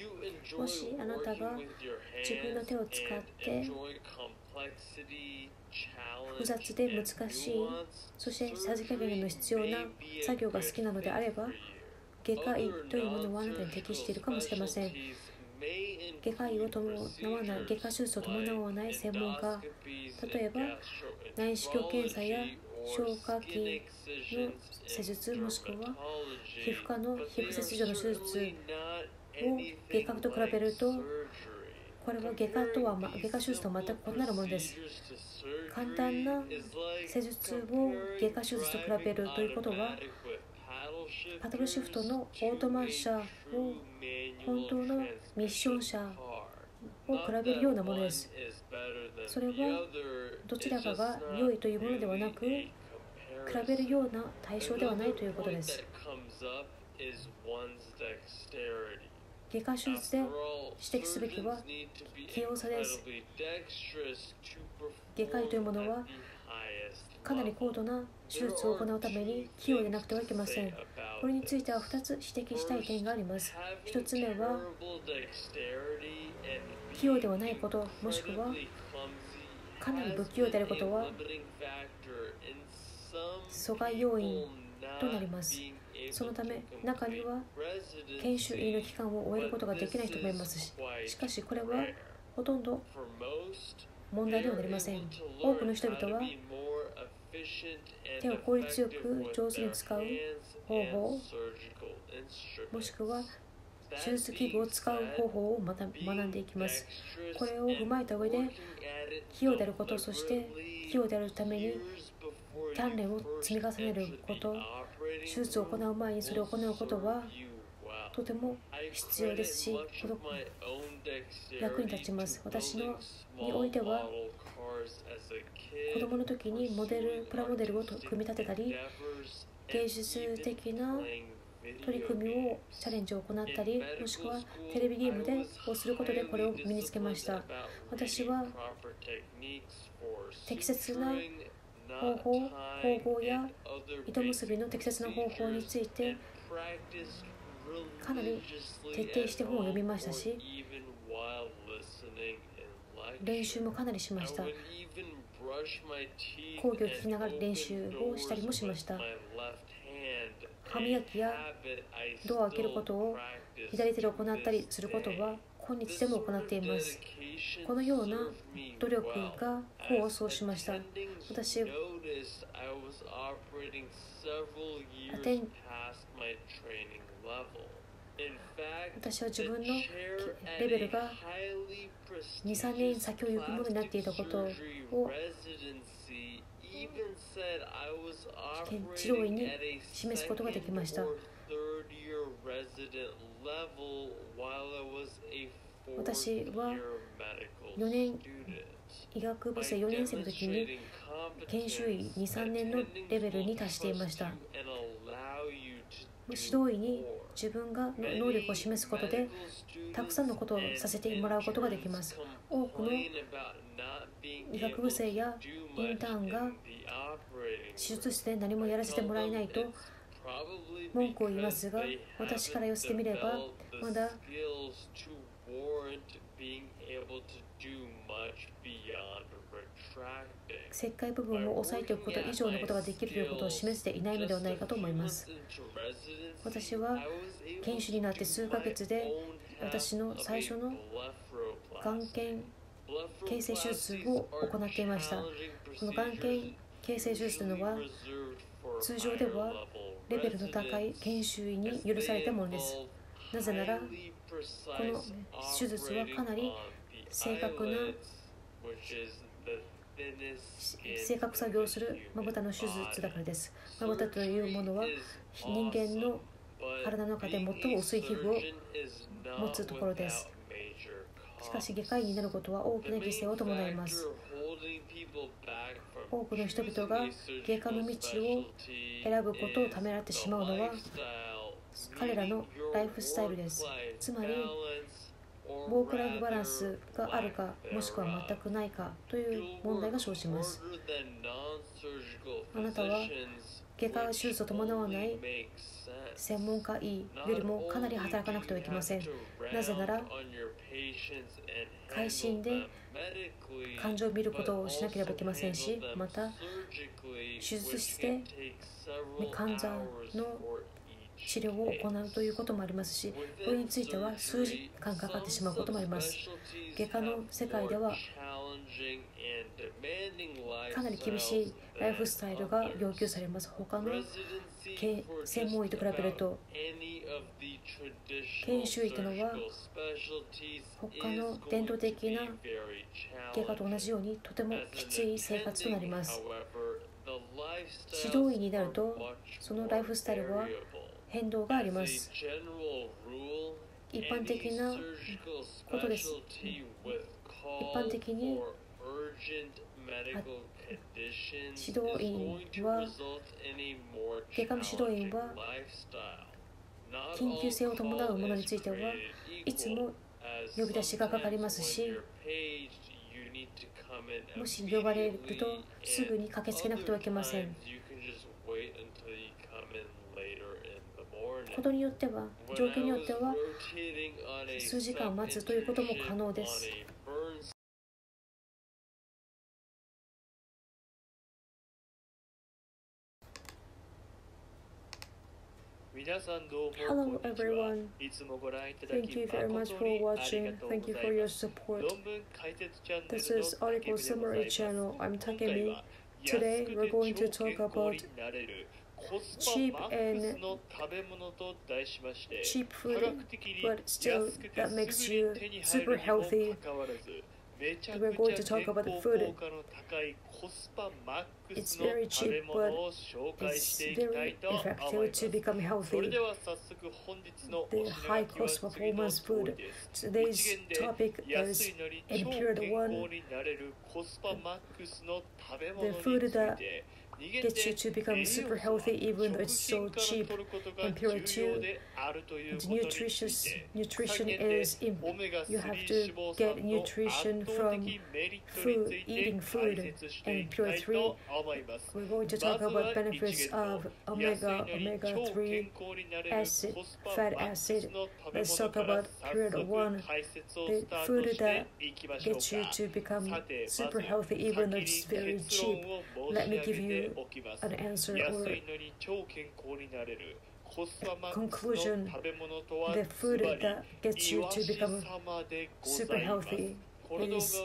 もしあなたが自分の手を使って複雑で難しい、そしてさじ加減の必要な作業が好きなのであれば、外科医というものはあなたに適しているかもしれません。外科医を伴わない、外科手術を伴わない専門家、例えば内視鏡検査や消化器の施術、もしくは皮膚科の皮膚切除の手術を外科と比べると、これは外科手術とは全く異なるものです。簡単な施術を外科手術と比べるということは、パドルシフトのオートマ車を本当のミッション車を比べるようなものです。それはどちらかが良いというものではなく、比べるような対象ではないということです。外科手術で指摘すべきは器用さです。外科医というものはかなり高度な手術を行うために器用でなくてはいけません。これについては2つ指摘したい点があります。1つ目は器用ではないこと、もしくはかなり不器用であることは阻害要因となります。そのため、中には研修医の期間を終えることができない人もいますし、しかしこれはほとんど問題ではなりません。多くの人々は手を効率よく上手に使う方法、もしくは手術器具を使う方法を学んでいきます。これを踏まえた上で、器用であること、そして器用であるために鍛錬を積み重ねること、手術を行う前にそれを行うことはとても必要ですし、役に立ちます。私においては、子供の時にプラモデルを組み立てたり、芸術的な取り組みをチャレンジを行ったり、もしくはテレビゲームをすることでこれを身につけました。私は適切な方法や糸結びの適切な方法についてかなり徹底して本を読みましたし、練習もかなりしました。講義を聞きながら練習をしたりもしました。歯磨きやドアを開けることを左手で行ったりすることは今日でも行っています。このような努力が功を奏しました。私は自分のレベルが2、3年先を行くものになっていたことを治療院に示すことができました。私は医学部生4年生の時に研修医2、3年のレベルに達していました。指導医に自分が能力を示すことでたくさんのことをさせてもらうことができます。多くの医学部生やインターンが手術室で何もやらせてもらえないと文句を言いますが、私から寄せてみればまだ切開部分を押さえておくこと以上のことができるということを示していないのではないかと思います。私は研修になって数ヶ月で私の最初の眼瞼形成手術を行っていました。この眼瞼形成手術というのは通常ではレベルの高い研修医に許されたものです。なぜならこの手術はかなり正確作業をするまぶたの手術だからです。まぶたというものは人間の体の中で最も薄い皮膚を持つところです。しかし外科医になることは大きな犠牲を伴います。多くの人々が外科の道を選ぶことをためらってしまうのは彼らのライフスタイルです。つまりワークライフバランスがあるか、もしくは全くないかという問題が生じます。あなたは外科手術を伴わない専門家医よりもかなり働かなくてはいけません。なぜなら、会心で患者を見ることをしなければいけませんし、また手術室で患者の治療を行うということもありますし、これについては数時間かかってしまうこともあります。外科の世界ではかなり厳しいライフスタイルが要求されます。他の専門医と比べると、研修医というのは他の伝統的な外科と同じようにとてもきつい生活となります。指導医になると、そのライフスタイルは変動があります。一般的なことです。一般的に指導員は、外科の指導員は緊急性を伴うものについてはいつも呼び出しがかかりますし、もし呼ばれるとすぐに駆けつけなくてはいけません。ことによっては、状況によっては数時間待つということも可能です。Hello everyone. Thank you very much for watching. Thank you for your support. This is Article Summary Channel. I'm Takemi. Today we're going to talk about cheap food, but still that makes you super healthy. We're going to talk about the food. It's very cheap, but it's very effective to become healthy. The high cost performance food. Today's topic is Impure One. The food that gets you to become super healthy even though it's so cheap. Impure 2, the nutrition is you have to get nutrition from eating food. And Impure 3, we're going to talk about benefits of omega-3 acid, fat acid. Let's talk about period 1, the food that gets you to become super healthy even though it's very cheap. Let me give you an answer or conclusion. The food that gets you to become super healthy is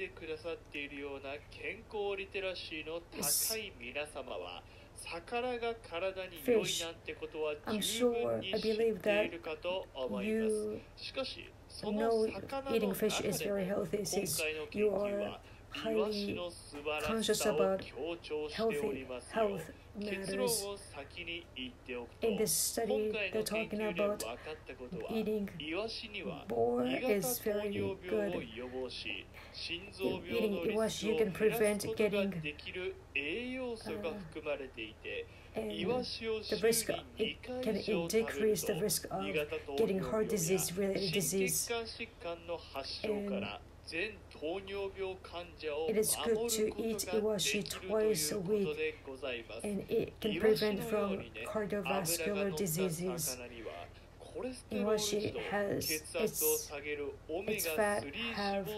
fish. I'm sure, I believe that you know eating fish is very healthy since you are highly conscious about health matters. In this study, they're talking about eating boar is very good. Eating iwashi, you can prevent getting and the risk it can decrease the risk of getting heart disease related disease. And it is good to eat iwashi twice a week, and it can prevent from cardiovascular diseases. Iwashi has its fat have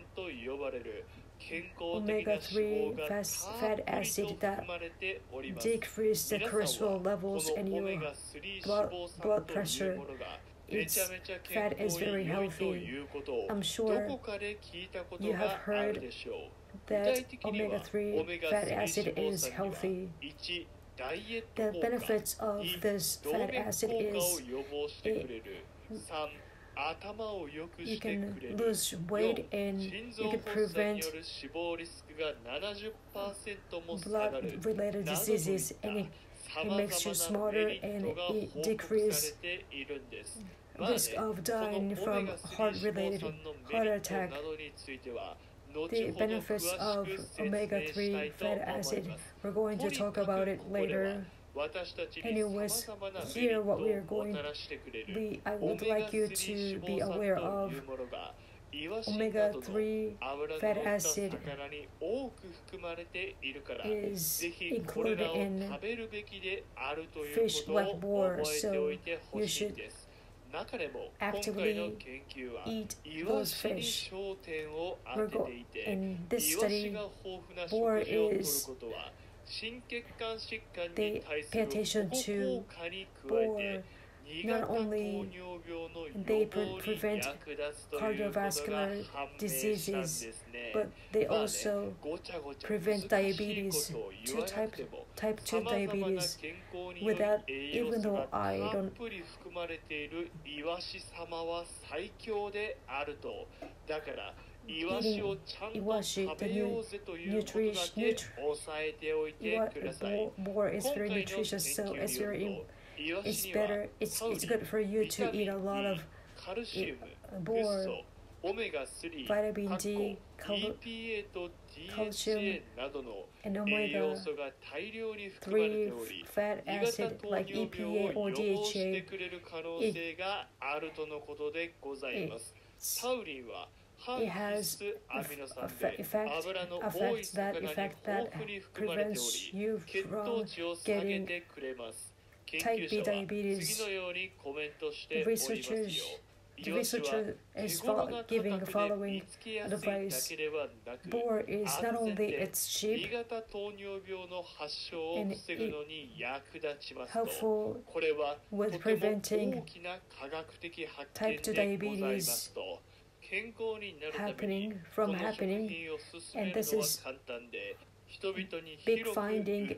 omega-3 fat acid that decrease the cholesterol levels and your blood pressure. Its fat is very healthy. I'm sure you have heard that omega-3 fat acid is healthy. The benefits of this fat acid is you can lose weight and you can prevent blood-related diseases, and it makes you smarter and it decreases risk of dying from heart attack. The benefits of omega-3 fatty acid, we're going to talk about it later. Anyways, here what we are going, I would like you to be aware of omega-3 fatty acid is included in fish like boar, so you should actively eat those fish. In this study, boar is they pay attention to boar. Not only they prevent cardiovascular diseases, but they also prevent diabetes, type 2 diabetes. Without, even though I don't eating iwashi, the boar is very nutritious, so it's better. It's good for you to eat a lot of boar, vitamin D, calcium, and omega-3 fat acid like EPA or DHA. It has effect that prevents you from getting type B diabetes. The researcher is giving the following advice. Boar is not only it's cheap and helpful with preventing type 2 diabetes happening, and this is big finding.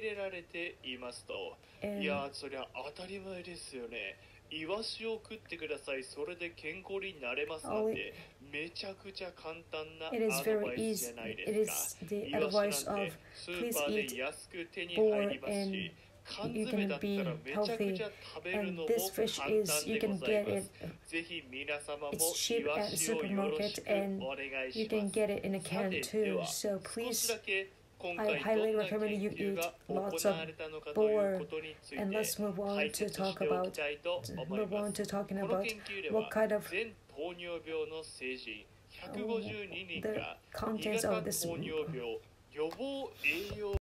And it is very easy. It is the advice of please eat boar and you can be healthy. And this fish is, you can get it, it's cheap at the supermarket and you can get it in a can too. So please, I highly recommend you eat lots of boar. And let's move on to talking about what kind of the contents of this